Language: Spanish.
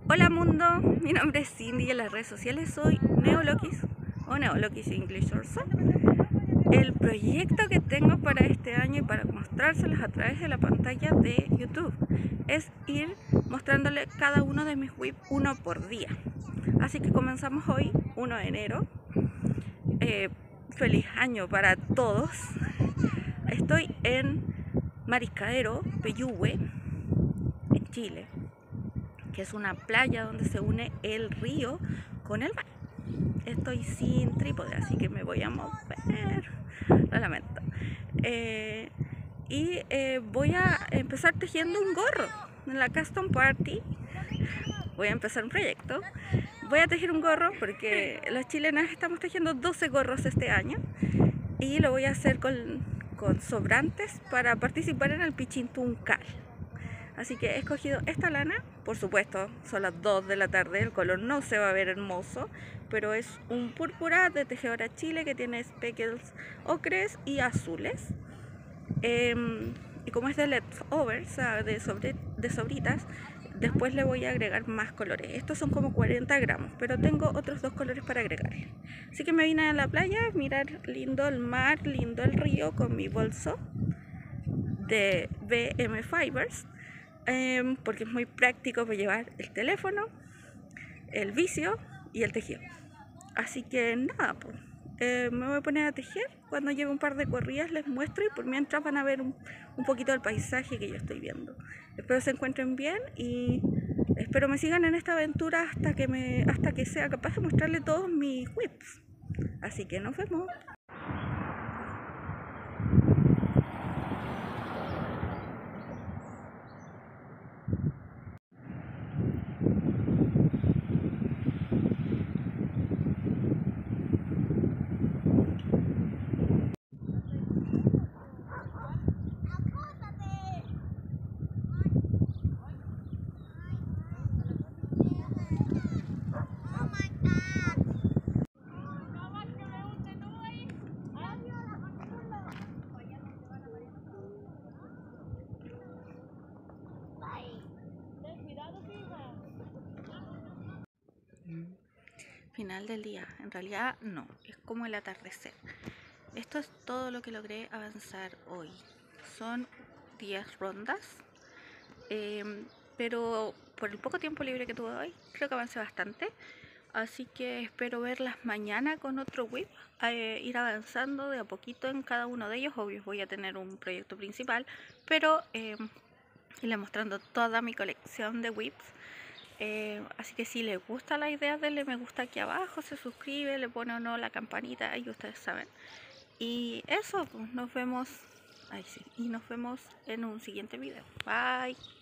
Hola mundo, mi nombre es Cindy y en las redes sociales soy Neolokis o Neolokis English Orso. El proyecto que tengo para este año y para mostrárselos a través de la pantalla de YouTube es ir mostrándole cada uno de mis whips uno por día. Así que comenzamos hoy, 1 de enero. Feliz año para todos. Estoy en Mariscadero, Peyúgue, en Chile, que es una playa donde se une el río con el mar. Estoy sin trípode, así que me voy a mover, lo lamento. Voy a empezar tejiendo un gorro en la Custom Party. Voy a empezar un proyecto. Voy a tejer un gorro porque las chilenas estamos tejiendo 12 gorros este año y lo voy a hacer con sobrantes para participar en el Pichintún-Cal. Así que he escogido esta lana, por supuesto, son las 2 de la tarde, el color no se va a ver hermoso, pero es un púrpura de Tejedora Chile que tiene speckles ocres y azules. Y como es de leftovers, de sobritas, después le voy a agregar más colores. Estos son como 40 gramos, pero tengo otros 2 colores para agregar. Así que me vine a la playa a mirar lindo el mar, lindo el río con mi bolso de BM Fibers. Porque es muy práctico para llevar el teléfono, el vicio y el tejido. Así que nada, pues, me voy a poner a tejer. Cuando lleve un par de corridas les muestro y por mientras van a ver un poquito del paisaje que yo estoy viendo. Espero se encuentren bien y espero me sigan en esta aventura hasta que sea capaz de mostrarles todos mis whips. Así que nos vemos. Final del día, en realidad no, es como el atardecer. Esto es todo lo que logré avanzar hoy. Son 10 rondas, pero por el poco tiempo libre que tuve hoy, creo que avancé bastante. Así que espero verlas mañana con otro whip, ir avanzando de a poquito en cada uno de ellos. Obvio voy a tener un proyecto principal, pero irle mostrando toda mi colección de whips. Así que si les gusta la idea, denle me gusta aquí abajo, se suscribe, le pone o no la campanita, ahí ustedes saben. Y eso, pues nos vemos, y nos vemos en un siguiente video. Bye.